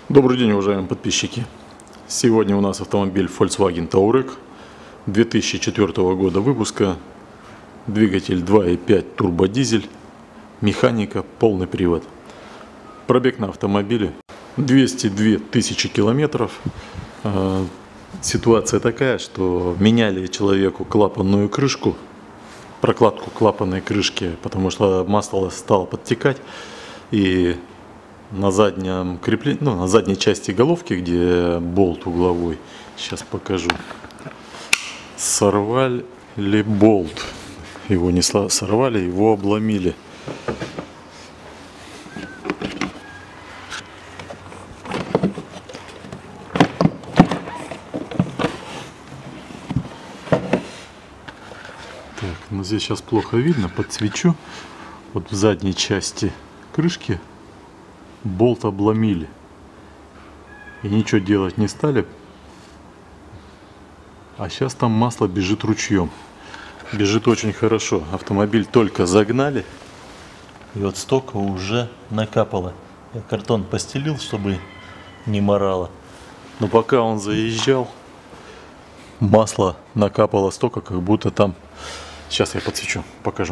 Добрый день, уважаемые подписчики! Сегодня у нас автомобиль Volkswagen Touareg 2004 года выпуска, двигатель 2.5 турбодизель, механика, полный привод. Пробег на автомобиле 202 тысячи километров. Ситуация такая, что меняли человеку клапанную крышку, прокладку клапанной крышки, потому что масло стало подтекать, и на заднем креплении, на задней части головки, где болт угловой, сейчас покажу, сорвали болт. Его не сорвали, его обломили. Так, ну здесь сейчас плохо видно, подсвечу. Вот в задней части крышки болт обломили. И ничего делать не стали. А сейчас там масло бежит ручьем. Бежит очень хорошо. Автомобиль только загнали. И вот столько уже накапало. Я картон постелил, чтобы не морало. Но пока он заезжал, масло накапало столько, как будто там... Сейчас я подсвечу, покажу.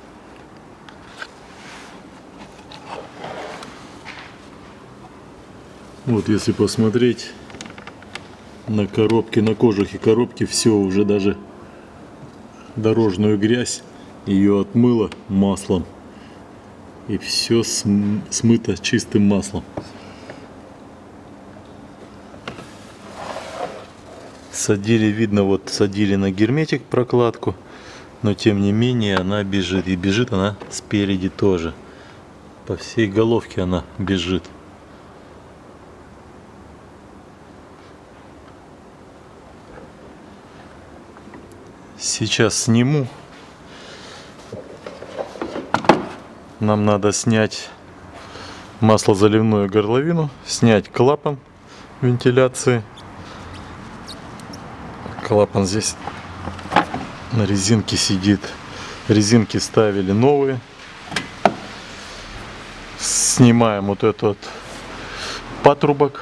Вот если посмотреть на коробке, на кожухе коробки, все уже даже дорожную грязь ее отмыло маслом. И все смыто чистым маслом. Садили, видно, вот садили на герметик прокладку, но тем не менее она бежит. И бежит она спереди тоже. По всей головке она бежит. Сейчас сниму. Нам надо снять маслозаливную горловину, снять клапан вентиляции. Клапан здесь на резинке сидит. Резинки ставили новые. Снимаем вот этот патрубок.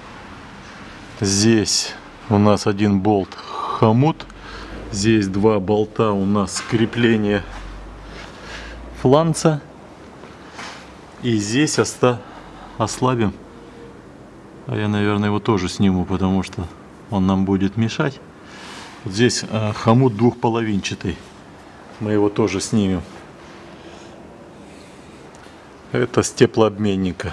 Здесь у нас один болт хомут. Здесь два болта у нас крепление фланца. И здесь ослабим. А я, наверное, его тоже сниму, потому что он нам будет мешать. Вот здесь хомут двухполовинчатый. Мы его тоже снимем. Это с теплообменника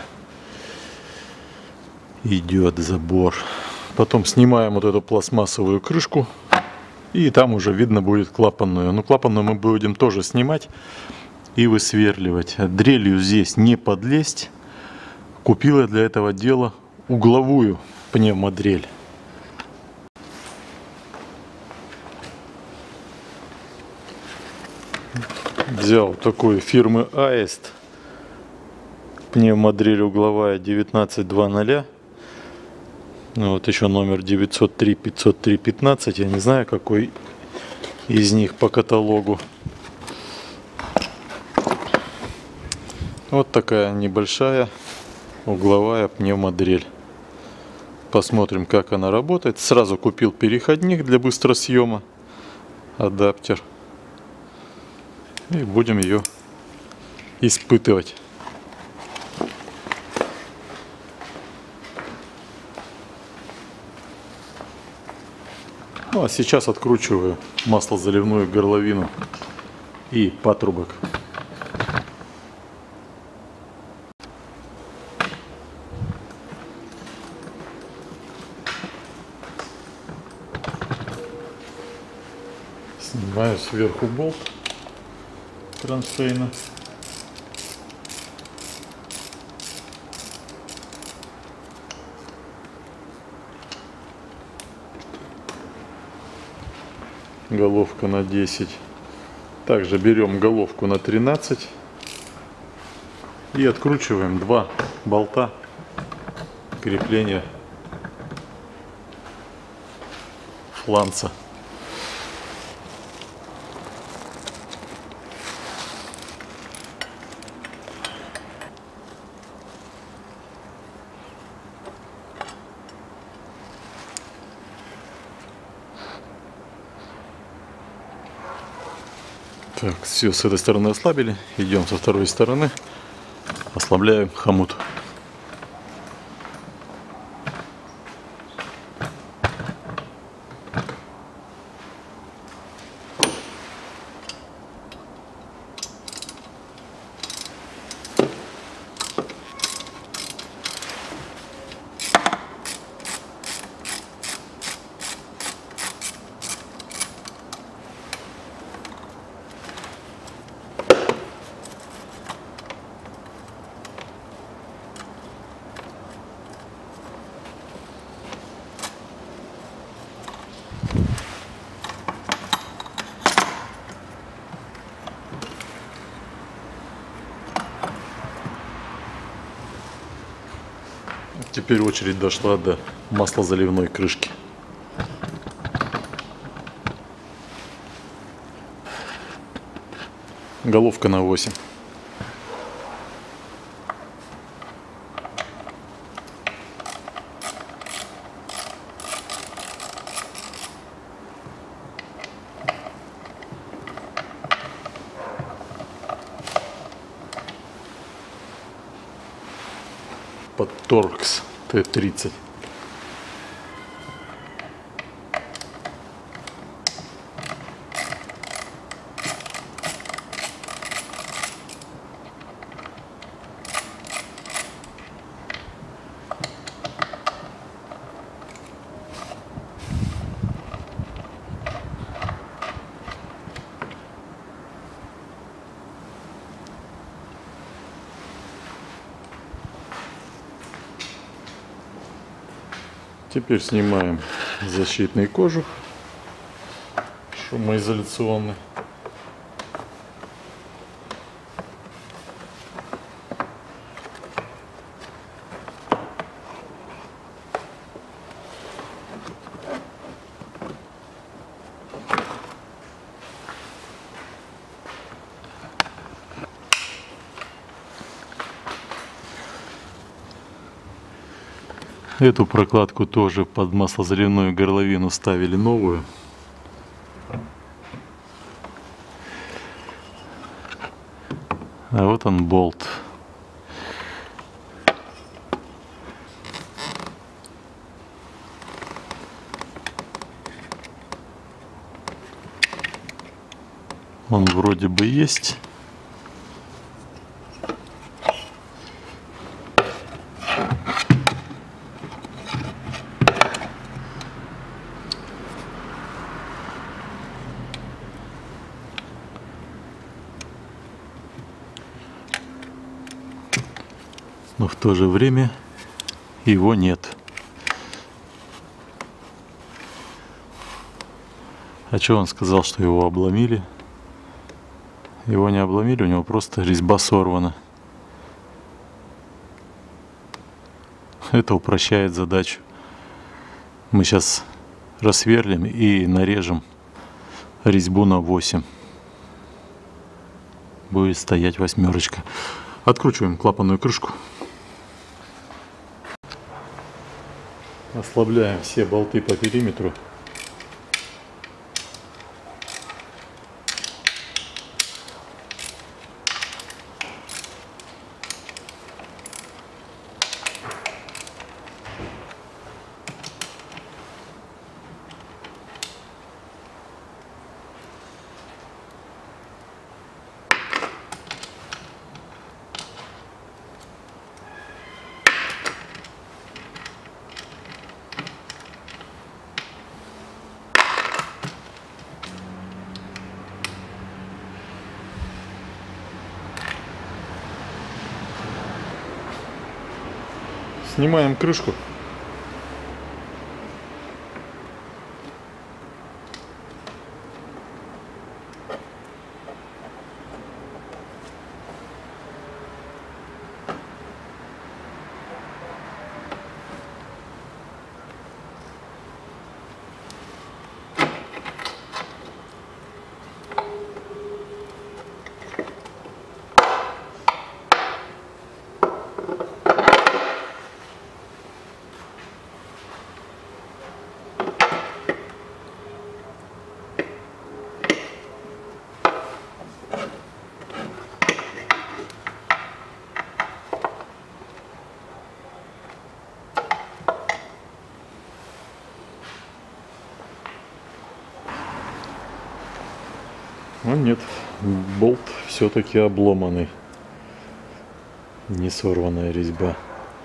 идет забор. Потом снимаем вот эту пластмассовую крышку. И там уже видно будет клапанную. Но клапанную мы будем тоже снимать и высверливать. Дрелью здесь не подлезть. Купил я для этого дела угловую пневмодрель. Взял такую фирмы Аист. Пневмодрель угловая 1920. Вот еще номер 903 503 15. Я не знаю, какой из них по каталогу. Вот такая небольшая угловая пневмодрель. Посмотрим, как она работает. Сразу купил переходник для быстросъема, адаптер. И будем ее испытывать. Ну а сейчас откручиваю маслозаливную горловину и патрубок. Снимаю сверху болт траншейна. Головка на 10. Также берем головку на 13 и откручиваем два болта крепления фланца. Так, все, с этой стороны ослабили. Идем со второй стороны. Ослабляем хомут. Теперь очередь дошла до маслозаливной крышки. Головка на 8. Под Торкс Т-30. Теперь снимаем защитный кожух шумоизоляционный. Эту прокладку тоже под маслозаливную горловину ставили новую. А вот он болт. Он вроде бы есть. Но в то же время его нет. А что он сказал, что его обломили? Его не обломили, у него просто резьба сорвана. Это упрощает задачу. Мы сейчас рассверлим и нарежем резьбу на 8. Будет стоять 8. Откручиваем клапанную крышку. Ослабляем все болты по периметру. Снимаем крышку. Но нет, болт все-таки обломанный. Не сорванная резьба.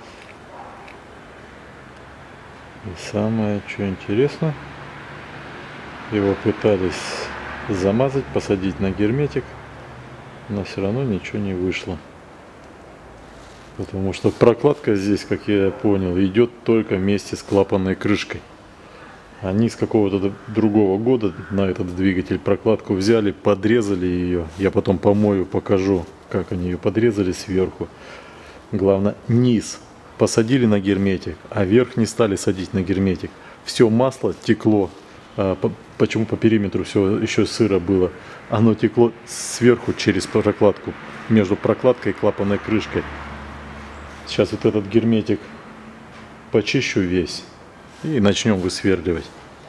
И самое, что интересно, его пытались замазать, посадить на герметик, но все равно ничего не вышло. Потому что прокладка здесь, как я понял, идет только вместе с клапанной крышкой. Они с какого-то другого года на этот двигатель прокладку взяли, подрезали ее. Я потом помою, покажу, как они ее подрезали сверху. Главное, низ посадили на герметик, а верх не стали садить на герметик. Все масло текло. Почему по периметру все еще сыро было? Оно текло сверху через прокладку, между прокладкой и клапанной крышкой. Сейчас вот этот герметик почищу весь и начнем высверливать.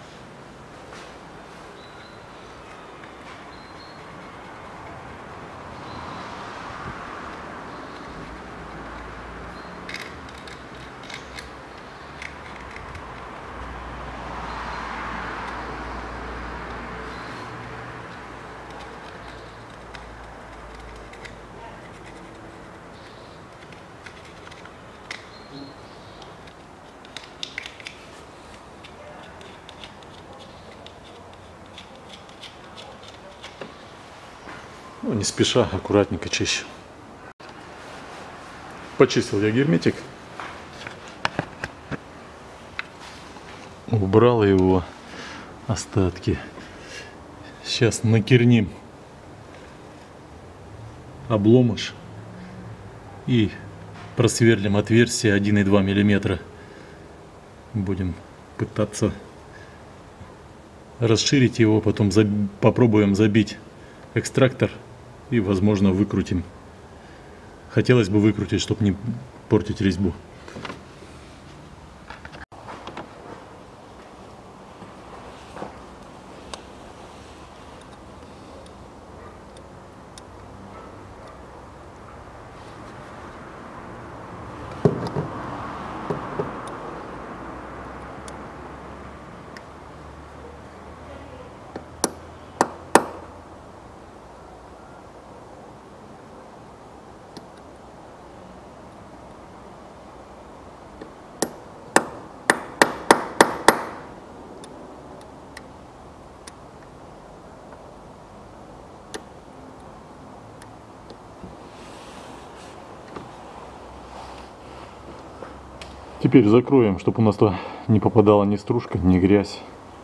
Ну, не спеша, аккуратненько чищу. Почистил я герметик. Убрал его остатки. Сейчас накерним обломыш и просверлим отверстие 1,2 мм. Будем пытаться расширить его, потом попробуем забить экстрактор и, возможно, выкрутим. Хотелось бы выкрутить, чтобы не портить резьбу. Теперь закроем, чтобы у нас то не попадала ни стружка, ни грязь.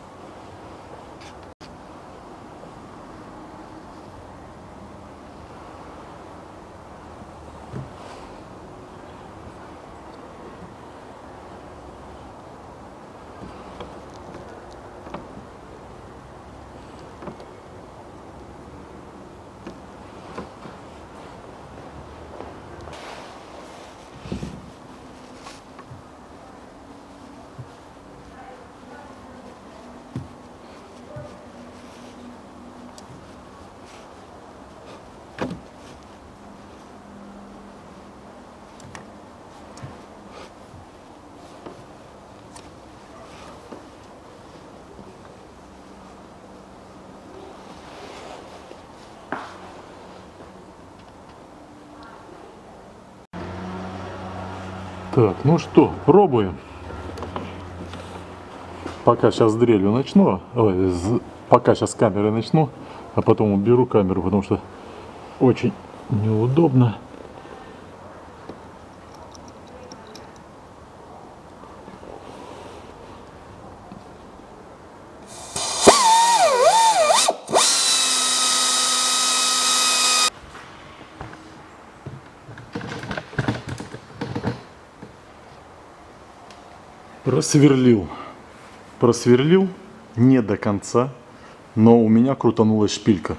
Так, ну что, пробуем. Пока сейчас с дрелью начну, пока сейчас с камерой начну, а потом уберу камеру, потому что очень неудобно. Просверлил не до конца, но у меня крутанулась шпилька.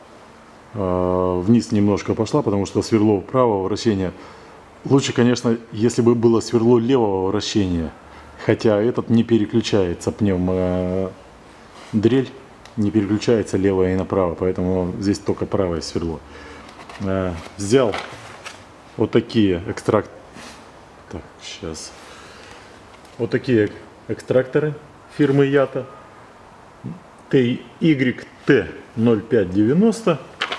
Вниз немножко пошла, потому что сверло правого вращения. Лучше, конечно, если бы было сверло левого вращения, хотя этот не переключается, дрель не переключается левое и направо, поэтому здесь только правое сверло. Взял вот такие Вот такие экстракторы фирмы Yata TY Т-0590.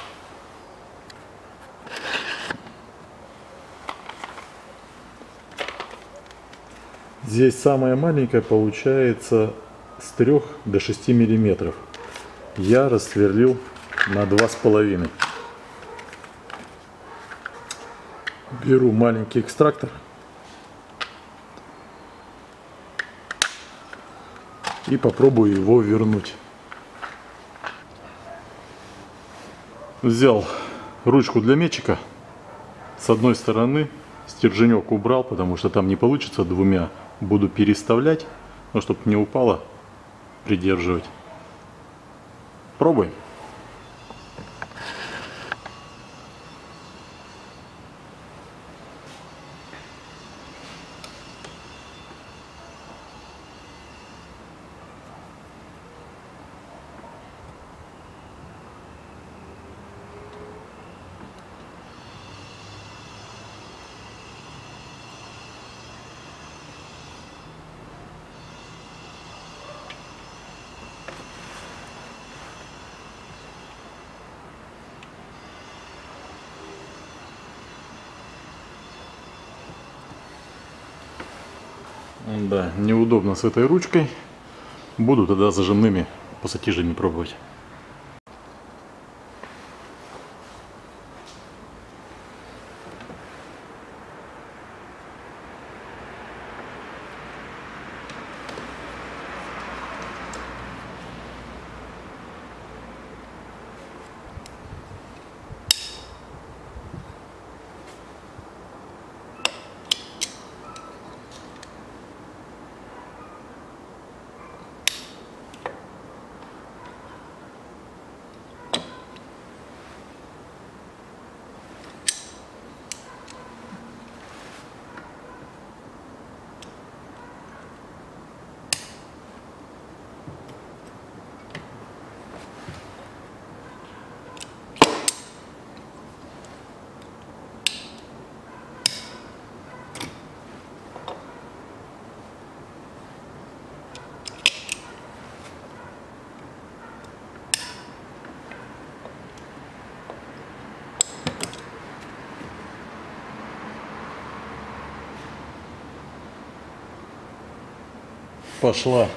Здесь самая маленькая получается с 3 до 6 миллиметров. Я рассверлил на 2,5. Беру маленький экстрактор и попробую его вернуть. Взял ручку для мечика. С одной стороны стерженек убрал, потому что там не получится двумя. Буду переставлять, но чтобы не упало, придерживать. Пробуем. Да, неудобно с этой ручкой. Буду тогда зажимными пассатижами пробовать. Пошла.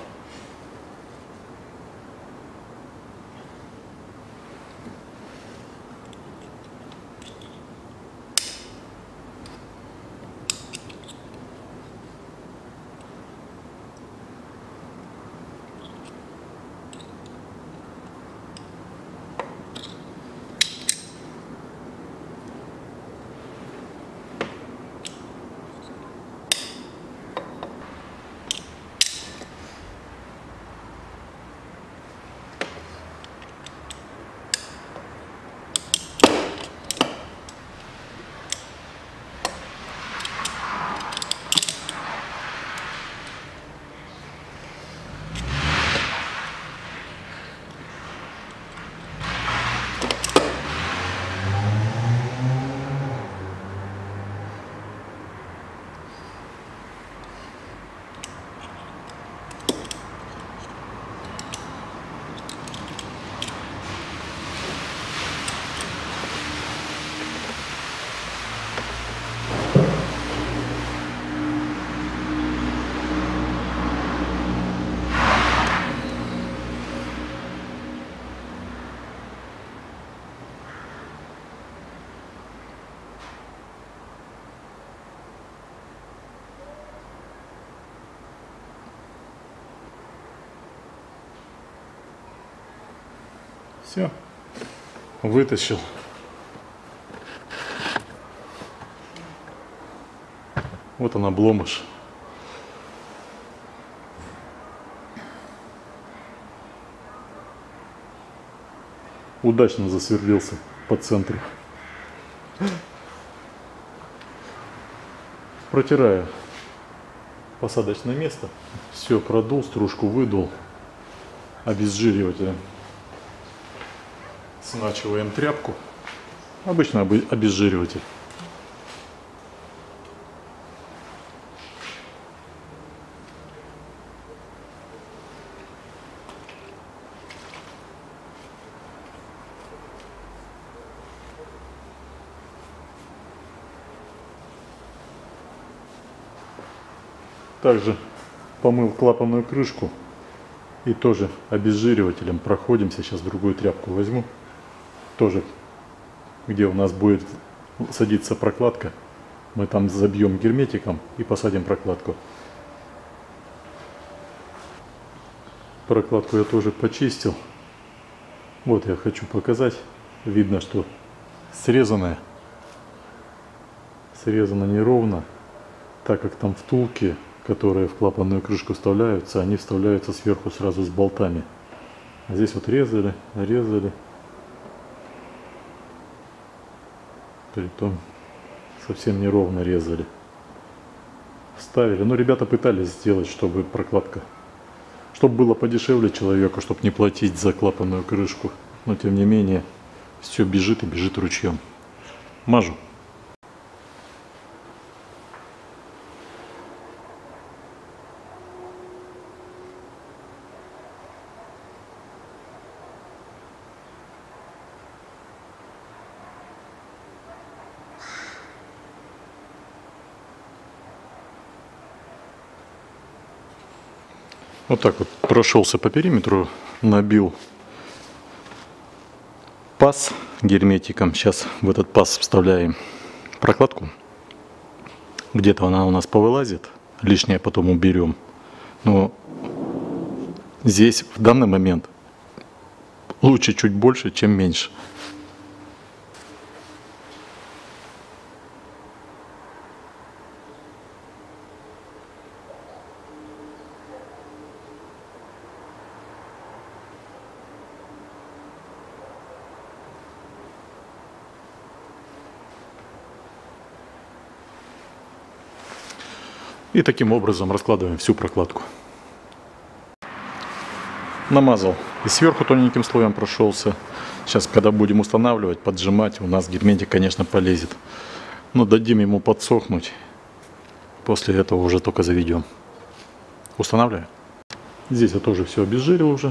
Все, вытащил. Вот он, обломыш. Удачно засверлился по центру. Протираю посадочное место. Все, продул, стружку выдул. Обезжиривателем смачиваем тряпку. Обычно обезжириватель. Также помыл клапанную крышку и тоже обезжиривателем проходимся. Сейчас другую тряпку возьму. Тоже, где у нас будет садиться прокладка, мы там забьем герметиком и посадим прокладку. Прокладку я тоже почистил. Вот я хочу показать. Видно, что срезанная. Срезано неровно, так как там втулки, которые в клапанную крышку вставляются, они вставляются сверху сразу с болтами. А здесь вот резали, резали. Притом совсем неровно резали. Вставили. Но ребята пытались сделать, чтобы прокладка, чтобы было подешевле человеку, чтобы не платить за клапанную крышку. Но тем не менее, все бежит и бежит ручьем. Мажу. Вот так вот прошелся по периметру, набил паз герметиком. Сейчас в этот паз вставляем прокладку. Где-то она у нас повылазит, лишнее потом уберем. Но здесь в данный момент лучше чуть больше, чем меньше. И таким образом раскладываем всю прокладку. Намазал и сверху тоненьким слоем прошелся. Сейчас, когда будем устанавливать, поджимать, у нас герметик, конечно, полезет. Но дадим ему подсохнуть. После этого уже только заведем. Устанавливаем. Здесь я тоже все обезжирил уже.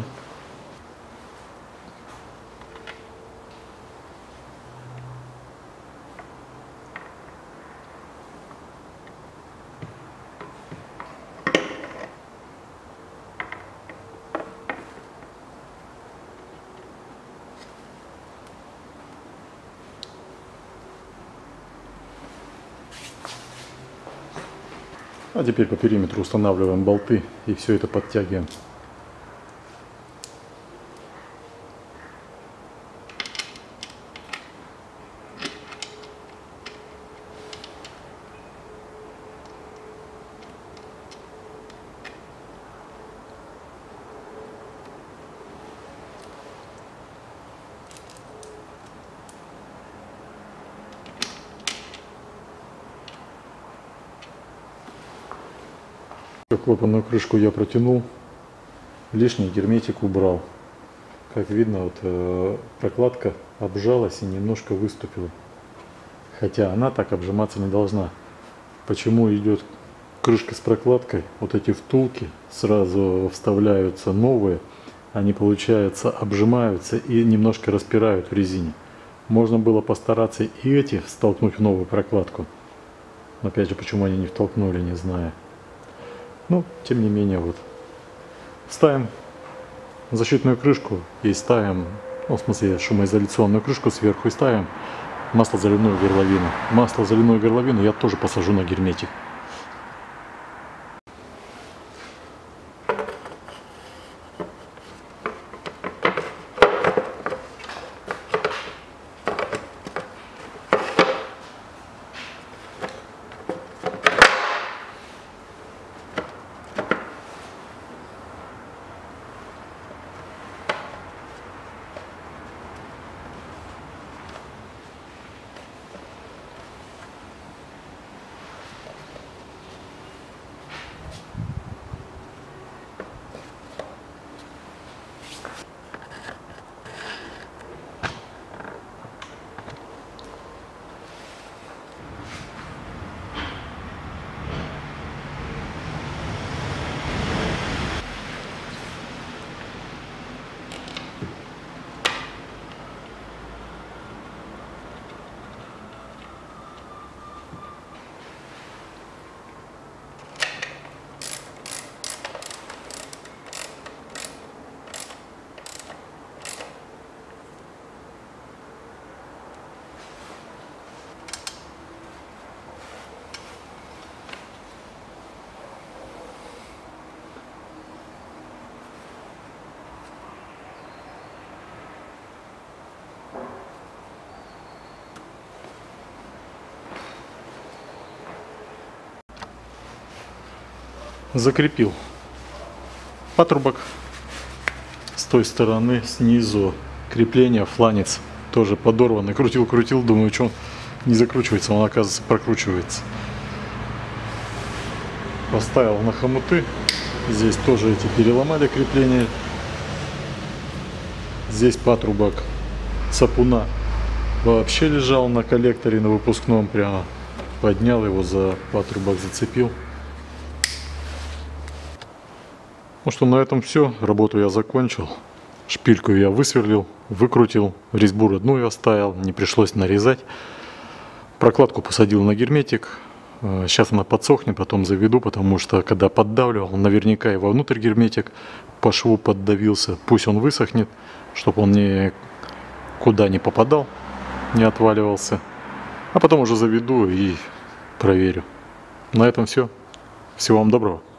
А теперь по периметру устанавливаем болты и все это подтягиваем. Клапанную крышку я протянул, лишний герметик убрал. Как видно, вот прокладка обжалась и немножко выступила. Хотя она так обжиматься не должна. Почему идет крышка с прокладкой? Вот эти втулки сразу вставляются новые, они, получается, обжимаются и немножко распирают в резине. Можно было постараться и эти втолкнуть в новую прокладку. Но опять же, почему они не втолкнули, не знаю. Ну, тем не менее, вот. Ставим защитную крышку и ставим, ну, в смысле, шумоизоляционную крышку сверху и ставим маслозаливную горловину. Маслозаливную горловину я тоже посажу на герметик. закрепил патрубок. С той стороны снизу крепление, фланец тоже подорванный. Крутил, думаю, что он не закручивается, он, оказывается, прокручивается. Поставил на хомуты. Здесь тоже эти переломали крепление. Здесь патрубок сапуна вообще лежал на коллекторе, на выпускном прямо. Поднял его, за патрубок зацепил. Ну что, на этом все. Работу я закончил. Шпильку я высверлил, выкрутил. Резьбу родную оставил, не пришлось нарезать. Прокладку посадил на герметик. Сейчас она подсохнет, потом заведу, потому что когда поддавливал, наверняка и вовнутрь герметик по шву поддавился. Пусть он высохнет, чтобы он никуда не попадал, не отваливался. А потом уже заведу и проверю. На этом все. Всего вам доброго.